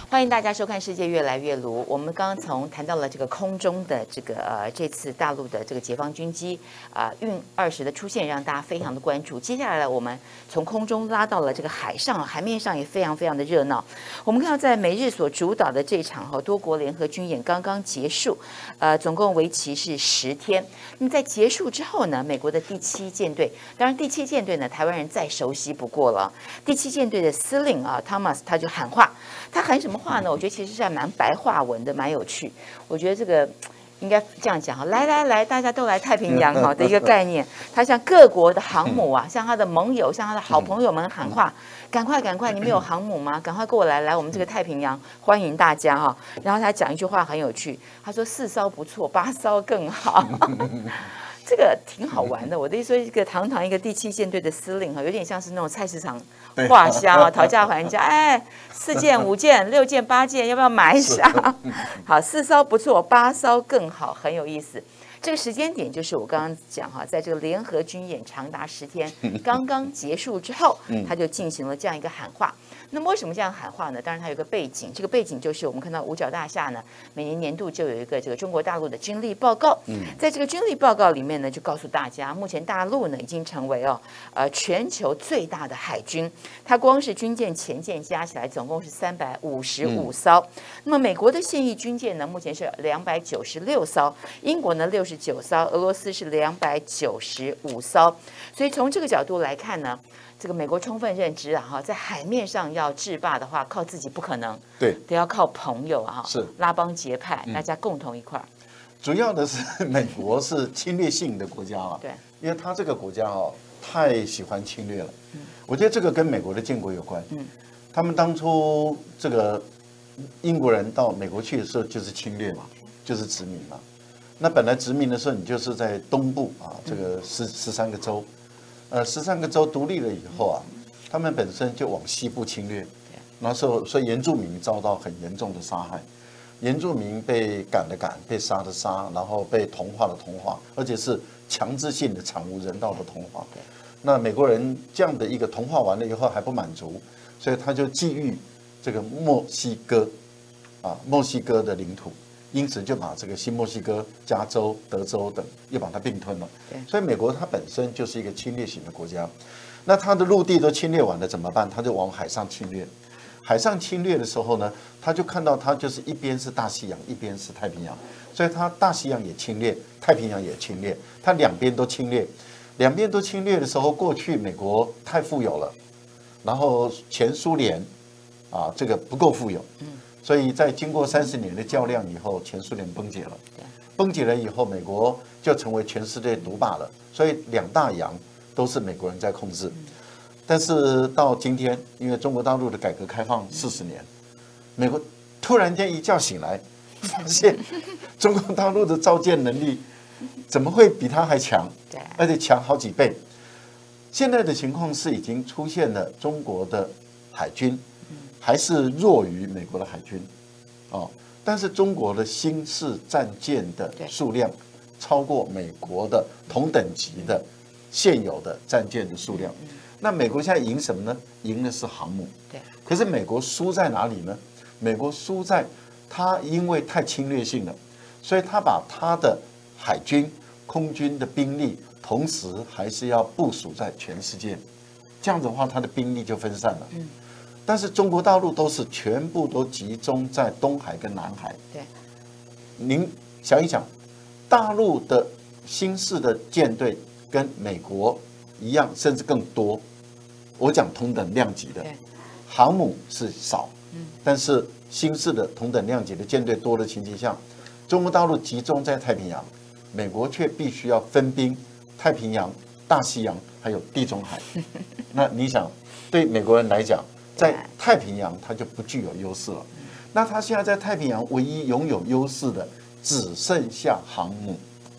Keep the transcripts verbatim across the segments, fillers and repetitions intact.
欢迎大家收看《世界越来越卢》。我们刚刚从谈到了这个空中的这个呃，这次大陆的这个解放军机啊运二十的出现，让大家非常的关注。接下来我们从空中拉到了这个海上，海面上也非常非常的热闹。我们看到在美日所主导的这场哈多国联合军演刚刚结束，呃，总共为期是十天。那么在结束之后呢，美国的第七舰队，当然第七舰队呢，台湾人再熟悉不过了。第七舰队的司令啊，Thomas 他就喊话，他喊什么话呢？我觉得其实是还蛮白话文的，蛮有趣。我觉得这个应该这样讲哈，来来来，大家都来太平洋哈的一个概念。他向各国的航母啊，向他的盟友，向他的好朋友们喊话：赶快赶快，你们有航母吗？赶快过来，来我们这个太平洋，欢迎大家哈。然后他讲一句话很有趣，他说四艘不错，八艘更好。这个挺好玩的。我的意思说，一个堂堂一个第七舰队的司令哈，有点像是那种菜市场画虾啊，讨价还价。哎，四件、五件、六件、八件，要不要买一下？好，四艘不错，八艘更好，很有意思。这个时间点就是我刚刚讲哈，在这个联合军演长达十天刚刚结束之后，他就进行了这样一个喊话。那么为什么这样喊话呢？当然它有一个背景，这个背景就是我们看到五角大厦呢，每年年度就有一个这个中国大陆的军力报告。在这个军力报告里面呢，就告诉大家，目前大陆呢已经成为哦呃全球最大的海军，它光是军舰、前舰加起来总共是三百五十五艘。那么美国的现役军舰呢，目前是两百九十六艘，英国呢六十九艘，俄罗斯是两百九十五艘。所以从这个角度来看呢，这个美国充分认知啊，哈，在海面上要制霸的话，靠自己不可能， 对， 得要靠朋友啊， 是拉帮结派，大家共同一块儿。 主要的是美国是侵略性的国家了， 对， 因为他这个国家哦太喜欢侵略了。我觉得这个跟美国的建国有关。嗯，他们当初这个英国人到美国去的时候就是侵略嘛，就是殖民嘛。那本来殖民的时候，你就是在东部啊，这个十十三个州。呃，十三个州独立了以后啊，他们本身就往西部侵略，然后所以原住民遭到很严重的杀害，原住民被赶的赶，被杀的杀，然后被同化的同化，而且是强制性的、惨无人道的同化。那美国人这样的一个同化完了以后还不满足，所以他就觊觎这个墨西哥，啊，墨西哥的领土。因此就把这个新墨西哥、加州、德州等又把它并吞了。所以美国它本身就是一个侵略型的国家，那它的陆地都侵略完了怎么办？它就往海上侵略。海上侵略的时候呢，他就看到它就是一边是大西洋，一边是太平洋，所以它大西洋也侵略，太平洋也侵略，它两边都侵略。两边都侵略的时候，过去美国太富有了，然后前苏联啊这个不够富有。所以在经过三十年的较量以后，前苏联崩解了。崩解了以后，美国就成为全世界独霸了。所以两大洋都是美国人在控制。但是到今天，因为中国大陆的改革开放四十年，美国突然间一觉醒来，发现中国大陆的造舰能力怎么会比它还强？而且强好几倍。现在的情况是已经出现了中国的海军。还是弱于美国的海军，哦，但是中国的新式战舰的数量超过美国的同等级的现有的战舰的数量。那美国现在赢什么呢？赢的是航母。对。可是美国输在哪里呢？美国输在它因为太侵略性了，所以它把它的海军、空军的兵力，同时还是要部署在全世界。这样子的话，它的兵力就分散了。嗯。但是中国大陆都是全部都集中在东海跟南海。对，您想一想，大陆的新式的舰队跟美国一样，甚至更多。我讲同等量级的，航母是少，但是新式的同等量级的舰队多的情形下，中国大陆集中在太平洋，美国却必须要分兵太平洋、大西洋还有地中海。那你想，对美国人来讲，在太平洋，它就不具有优势了。那它现在在太平洋唯一拥有优势的，只剩下航母。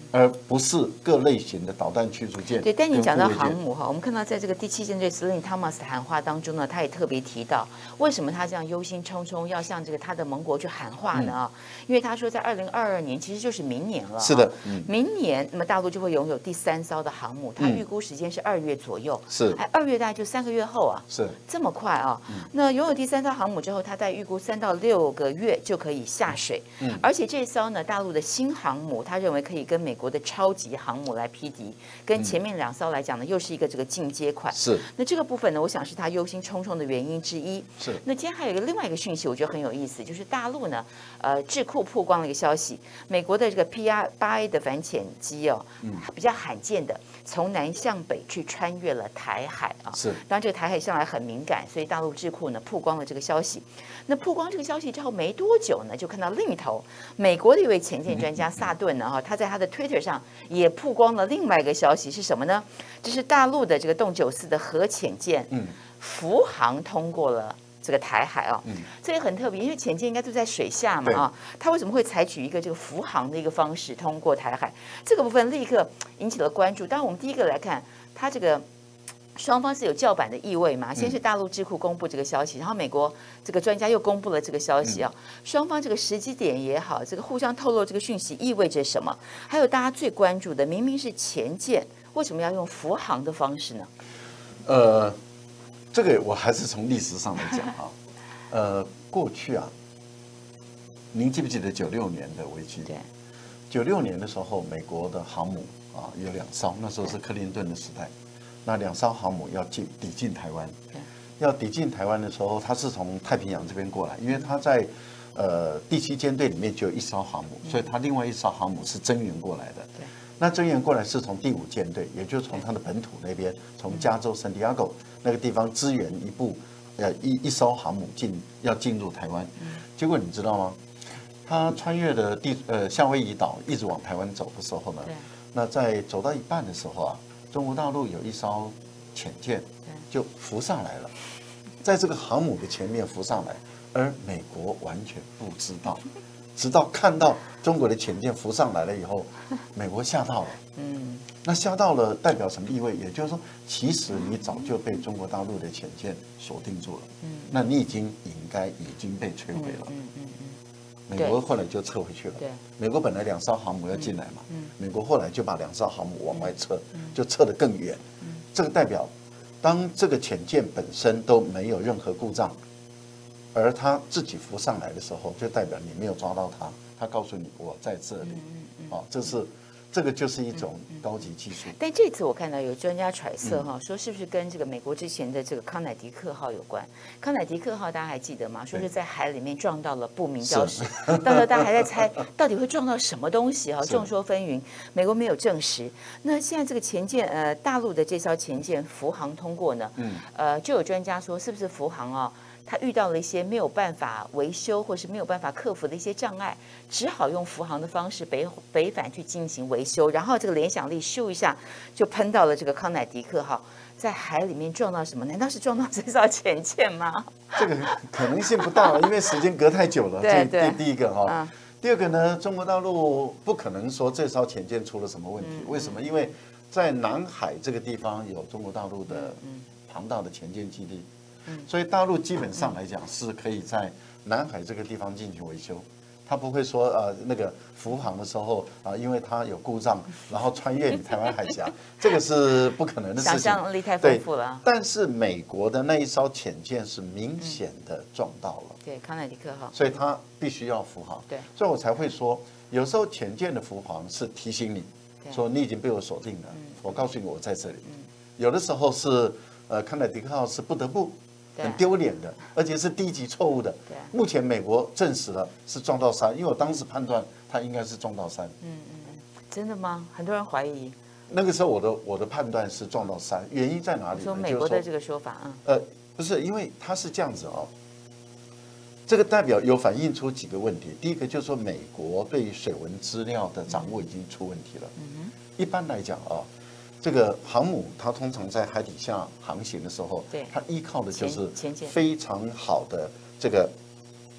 而不是各类型的导弹驱逐舰。 对，但你讲到航母哈，我们看到在这个第七舰队司令汤马斯的喊话当中呢，他也特别提到，为什么他这样忧心忡忡要向这个他的盟国去喊话呢？啊、嗯，因为他说在二零二二年其实就是明年了。 是的，嗯， 明年那么大陆就会拥有第三艘的航母，他预估时间是二月左右。 是， 哎，二月大概就三个月后啊。 是， 这么快啊？嗯、那拥有第三艘航母之后，他在预估三到六个月就可以下水。嗯，而且这艘呢，大陆的新航母，他认为可以跟美国的超级航母来匹敌，跟前面两艘来讲呢，又是一个这个进阶款。 是。 那这个部分呢，我想是他忧心忡忡的原因之一。 是。 那今天还有一个另外一个讯息，我觉得很有意思，就是大陆呢，呃，智库曝光了一个消息，美国的这个 P R 八 A 的反潜机哦，嗯，比较罕见的从南向北去穿越了台海啊。 是。 当然，这个台海向来很敏感，所以大陆智库呢曝光了这个消息。那曝光这个消息之后没多久呢，就看到另一头，美国的一位潜舰专家萨顿呢，哈，他在他的 Twitter 上也曝光了另外一个消息是什么呢？这是大陆的这个洞九四的核潜舰，嗯，福航通过了这个台海啊，嗯，这也很特别，因为潜舰应该都在水下嘛啊，它为什么会采取一个这个福航的一个方式通过台海？这个部分立刻引起了关注。当然，我们第一个来看它这个。双方是有叫板的意味嘛？先是大陆智库公布这个消息，然后美国这个专家又公布了这个消息啊。双方这个时机点也好，这个互相透露这个讯息意味着什么？还有大家最关注的，明明是潜舰，为什么要用福航的方式呢？ 呃，这个我还是从历史上来讲啊。呃，过去啊，您记不记得九六年的危机？ 对， 九六年的时候，美国的航母啊有两艘，那时候是克林顿的时代。那两艘航母要进抵近台湾，要抵近台湾的时候，它是从太平洋这边过来，因为它在呃第七舰队里面就有一艘航母，所以它另外一艘航母是增援过来的。 对， 那增援过来是从第五舰队，也就是从它的本土那边，从加州圣地亚哥那个地方支援一部呃一一艘航母进要进入台湾。结果你知道吗？它穿越了地呃夏威夷岛，一直往台湾走的时候呢，那在走到一半的时候啊。中国大陆有一艘潜舰就浮上来了，在这个航母的前面浮上来，而美国完全不知道，直到看到中国的潜舰浮上来了以后，美国吓到了。嗯，那吓到了代表什么意味？也就是说，其实你早就被中国大陆的潜舰锁定住了。嗯，那你已经应该已经被摧毁了。嗯嗯嗯。美国后来就撤回去了。对，美国本来两艘航母要进来嘛，嗯，美国后来就把两艘航母往外撤，就撤得更远。嗯，这个代表，当这个潜舰本身都没有任何故障，而它自己浮上来的时候，就代表你没有抓到它，它告诉你我在这里。嗯嗯，啊，这是。这个就是一种高级技术， 但这次我看到有专家揣测哈，说是不是跟这个美国之前的这个康乃狄克号有关？康乃狄克号大家还记得吗？说是在海里面撞到了不明礁石，到时候大家还在猜到底会撞到什么东西哈，众说纷纭，美国没有证实。那现在这个潜舰呃，大陆的这艘潜舰福航通过呢，嗯，呃，就有专家说是不是福航啊？他遇到了一些没有办法维修或是没有办法克服的一些障碍，只好用福航的方式北北返去进行维修，然后这个联想力咻一下就喷到了这个康乃狄克号，在海里面撞到什么？难道是撞到这艘潜舰吗？ 这个可能性不大了，因为时间隔太久了。 对对，第一个哈、哦嗯，第二个呢，中国大陆不可能说这艘潜舰出了什么问题，嗯、为什么？因为在南海这个地方有中国大陆的庞大的潜舰基地。所以大陆基本上来讲是可以在南海这个地方进行维修，他不会说呃那个福航的时候啊、呃，因为它有故障，然后穿越你台湾海峡，这个是不可能的事情。 想象力太丰富了。 但是美国的那一艘潜舰是明显的撞到了， 嗯、对康乃狄克号， 所以它必须要福航。对，所以我才会说，有时候潜舰的福航是提醒你，说你已经被我锁定了，嗯、我告诉你我在这里。嗯、有的时候是呃康乃狄克号是不得不。很丢脸的，而且是低级错误的。目前美国证实了是撞到山，因为我当时判断它应该是撞到山。嗯嗯嗯，真的吗？很多人怀疑。 那个时候我的我的判断是撞到山，原因在哪里呢？ 说美国的这个说法啊。 呃，不是，因为它是这样子哦。这个代表有反映出几个问题。第一个就是说，美国对水文资料的掌握已经出问题了。嗯一般来讲啊。这个航母它通常在海底下航行的时候，它依靠的就是非常好的这个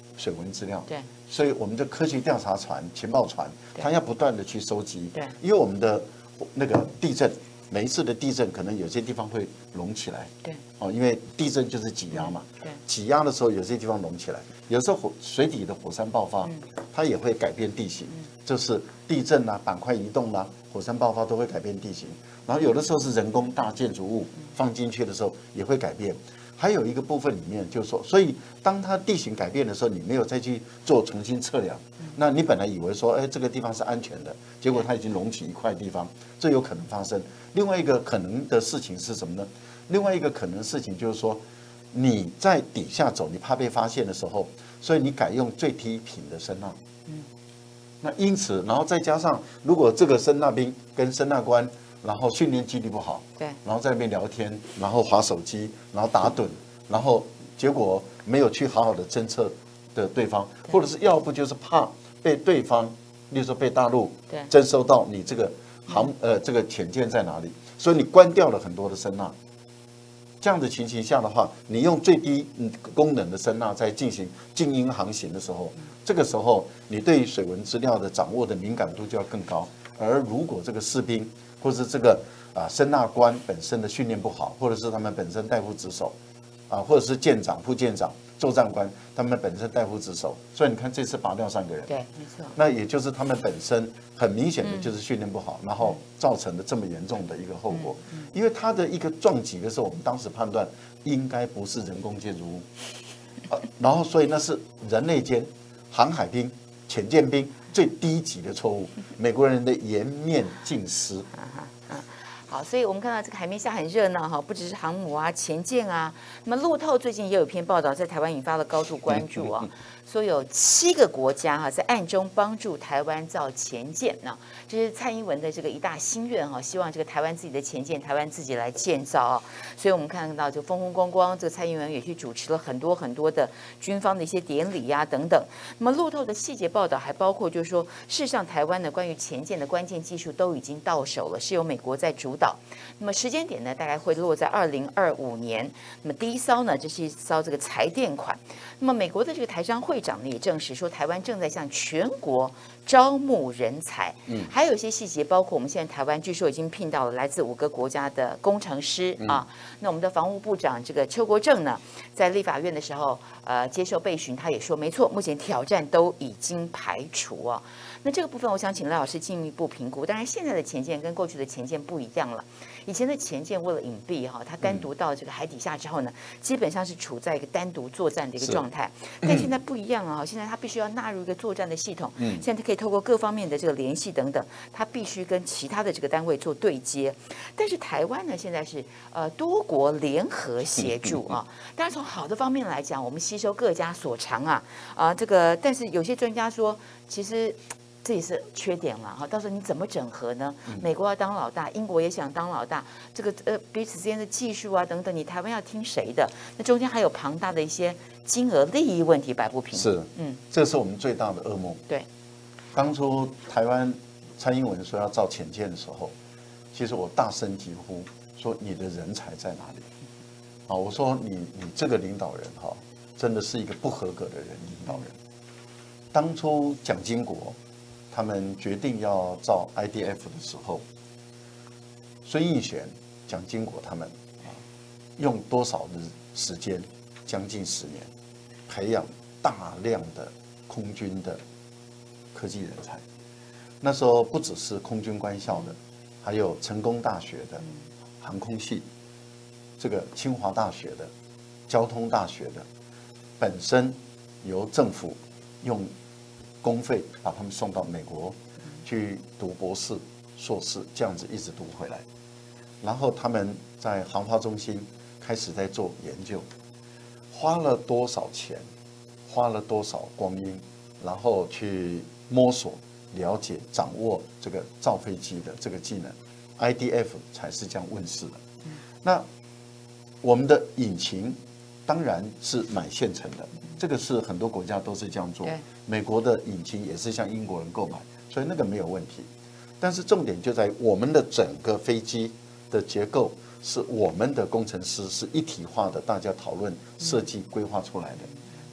水文资料， 对， 所以我们的科学调查船、情报船，它要不断的去收集， 对， 因为我们的那个地震，每一次的地震可能有些地方会隆起来， 对， 哦，因为地震就是挤压嘛， 对， 挤压的时候有些地方隆起来，有时候火水底的火山爆发，它也会改变地形，就是地震啊、板块移动啊、火山爆发都会改变地形，然后有的时候是人工大建筑物放进去的时候也会改变。还有一个部分里面就是说，所以当它地形改变的时候，你没有再去做重新测量，那你本来以为说，哎，这个地方是安全的，结果它已经隆起一块地方，这有可能发生。另外一个可能的事情是什么呢？另外一个可能事情就是说，你在底下走，你怕被发现的时候，所以你改用最低频的声呐。嗯，那因此，然后再加上，如果这个声呐兵跟声呐官，然后训练纪律不好， 对， 然后在那边聊天，然后滑手机，然后打盹，然后结果没有去好好的侦测的对方，或者是要不就是怕被对方，例如说被大陆征收到你这个航呃这个潜舰在哪里，所以你关掉了很多的声呐。这样的情形下的话，你用最低功能的声呐在进行静音航行的时候，这个时候你对于水文资料的掌握的敏感度就要更高。而如果这个士兵或是这个啊声呐官本身的训练不好，或者是他们本身代夫职守，啊，或者是舰长、副舰长、作战官，他们本身代夫职守，所以你看这次拔掉三个人， 对，没错， 那也就是他们本身很明显的就是训练不好，然后造成了这么严重的一个后果。因为他的一个撞击的时候，我们当时判断应该不是人工介入物，啊，然后所以那是人类间航海兵、潜舰兵最低级的错误，美国人的颜面尽失。 好，所以我们看到这个海面下很热闹哈，不只是航母啊、潜舰啊，那么路透最近也有一篇报道，在台湾引发了高度关注啊，说有七个国家哈在暗中帮助台湾造潜舰呢，这是蔡英文的这个一大心愿哈，希望这个台湾自己的潜舰，台湾自己来建造啊，所以我们看到就风风光光，这个蔡英文也去主持了很多很多的军方的一些典礼呀、啊、等等。那么路透的细节报道还包括就是说，事实上台湾的关于潜舰的关键技术都已经到手了，是由美国在主导。那么时间点呢，大概会落在二零二五年。那么第一艘呢，这是一艘这个柴电款。那么美国的这个台商会长呢也证实说，台湾正在向全国招募人才。嗯，还有一些细节，包括我们现在台湾据说已经聘到了来自五个国家的工程师啊。那我们的防务部长这个邱国正呢，在立法院的时候，呃，接受备询，他也说，没错，目前挑战都已经排除啊。那这个部分，我想请赖老师进一步评估。当然，现在的潜舰跟过去的潜舰不一样了。以前的潜舰为了隐蔽哈，它单独到这个海底下之后呢，基本上是处在一个单独作战的一个状态。但现在不一样啊，现在它必须要纳入一个作战的系统。现在它可以透过各方面的这个联系等等，它必须跟其他的这个单位做对接。但是台湾呢，现在是呃多国联合协助啊。当然从好的方面来讲，我们吸收各家所长啊啊这个，但是有些专家说，其实。这也是缺点了哈，到时候你怎么整合呢？美国要当老大，英国也想当老大，这个呃彼此之间的技术啊等等，你台湾要听谁的？那中间还有庞大的一些金额利益问题摆不平。 是，嗯，这是我们最大的噩梦。 对， 当初台湾蔡英文说要造潜舰的时候，其实我大声疾呼说：“你的人才在哪里？”啊，我说你你这个领导人哈，真的是一个不合格的人领导人。当初蒋经国。他们决定要造 I D F 的时候，孙逸璇、蒋经国他们啊，用多少的时间？将近十年，培养大量的空军的科技人才。那时候不只是空军官校的，还有成功大学的航空系，这个清华大学的、交通大学的，本身由政府用。公费把他们送到美国去读博士、硕士，这样子一直读回来。然后他们在航发中心开始在做研究，花了多少钱，花了多少光阴，然后去摸索、了解、掌握这个造飞机的这个技能 ，I D F 才是这样问世的。那我们的引擎当然是买现成的。这个是很多国家都是这样做，美国的引擎也是向英国人购买，所以那个没有问题。但是重点就在我们的整个飞机的结构是我们的工程师是一体化的，大家讨论设计规划出来的。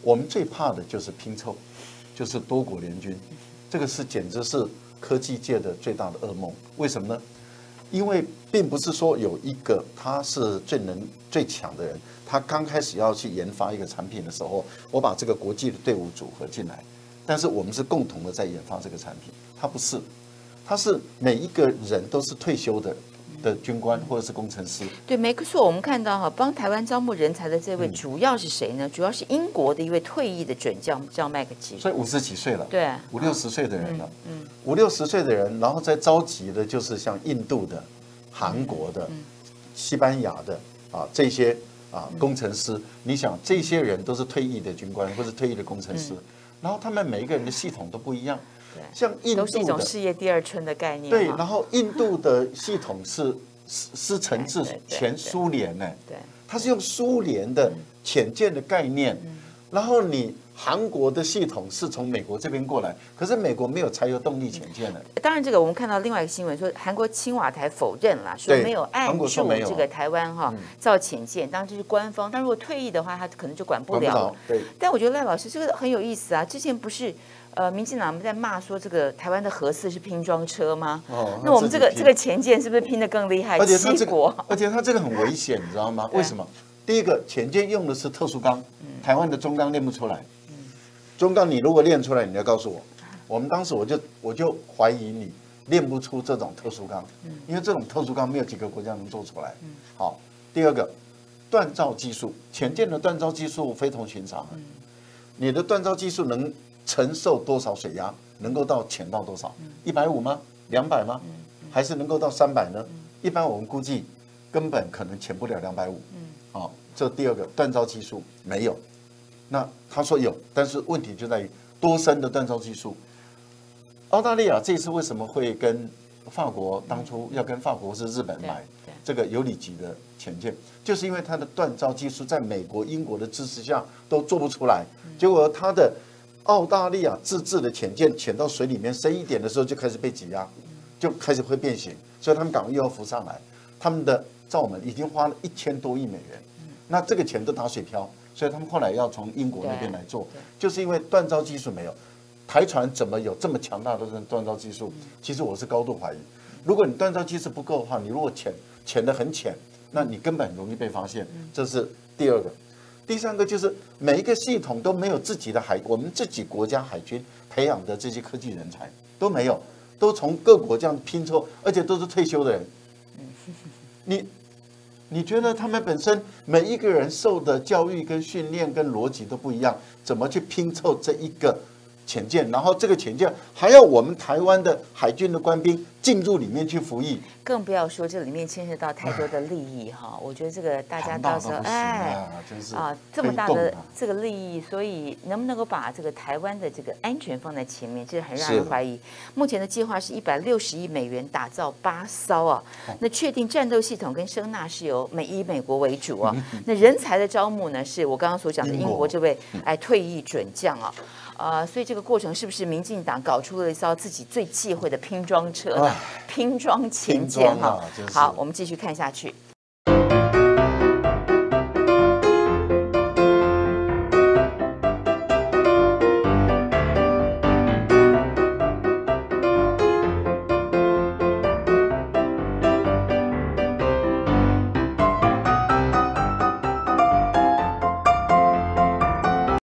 我们最怕的就是拼凑，就是多国联军，这个是简直是科技界的最大的噩梦。为什么呢？因为并不是说有一个他是最能最强的人，他刚开始要去研发一个产品的时候，我把这个国际的队伍组合进来，但是我们是共同的在研发这个产品，他不是，他是每一个人都是退休的。的军官或者是工程师， 对，没错。我们看到哈，帮台湾招募人才的这位主要是谁呢？嗯、主要是英国的一位退役的准将，叫麦克基。 所以五十几岁了， 对， 五六十岁的人了， 嗯， 五六十岁的人，然后再召集的就是像印度的、韩国的、嗯、西班牙的啊这些啊工程师。嗯、你想，这些人都是退役的军官或是退役的工程师，嗯、然后他们每一个人的系统都不一样。像印度的都是一种事业第二春的概念。 对，然后印度的系统是师承自前苏联呢， 对， 它是用苏联的潜舰的概念，然后你韩国的系统是从美国这边过来，可是美国没有柴油动力潜舰的。 当然，这个我们看到另外一个新闻说，韩国青瓦台否认了，说没有按住这个台湾哈造潜舰，当然这是官方，但如果退役的话，他可能就管不了了。 对， 但我觉得赖老师这个很有意思啊，之前不是。呃，民进党们在骂说这个台湾的核四是拼装车吗？哦，那我们这个这个潜舰是不是拼得更厉害？ 而且它这个， 而且它这个很危险，你知道吗？为什么？第一个，潜舰用的是特殊钢，台湾的中钢练不出来。中钢你如果练出来，你要告诉我。我们当时我就我就怀疑你练不出这种特殊钢，因为这种特殊钢没有几个国家能做出来。好，第二个，锻造技术，潜舰的锻造技术非同寻常。你的锻造技术能承受多少水压？能够到潜到多少？一百五吗？两百吗？还是能够到三百呢？一般我们估计根本可能潜不了两百五。好，这第二个锻造技术没有。那他说有，但是问题就在于多深的锻造技术。澳大利亚这次为什么会跟法国当初要跟法国是日本买这个有里级的潜舰，就是因为它的锻造技术在美国、英国的支持下都做不出来，结果它的澳大利亚自制的潜舰潜到水里面深一点的时候就开始被挤压，就开始会变形，所以他们赶快又要浮上来。他们的造门已经花了一千多亿美元，那这个钱都打水漂，所以他们后来要从英国那边来做，就是因为锻造技术没有。台船怎么有这么强大的锻造技术？其实我是高度怀疑。如果你锻造技术不够的话，你如果潜潜得很浅，那你根本很容易被发现。这是第二个。第三个就是每一个系统都没有自己的海，我们自己国家海军培养的这些科技人才都没有，都从各国这样拼凑，而且都是退休的人。你你觉得他们本身每一个人受的教育跟训练跟逻辑都不一样，怎么去拼凑这一个潜舰？然后这个潜舰还要我们台湾的海军的官兵进入里面去服役， 更不要说这里面牵涉到太多的利益哈。我觉得这个大家到时候哎啊这么大的这个利益，所以能不能够把这个台湾的这个安全放在前面，这是很让人怀疑。目前的计划是一百六十亿美元打造八艘啊，那确定战斗系统跟声纳是由美以美国为主啊。那人才的招募呢，是我刚刚所讲的英国这位哎退役准将啊。呃，所以这个过程是不是民进党搞出了一艘自己最忌讳的拼装车呢？拼装潜舰哈。好，我们继续看下去。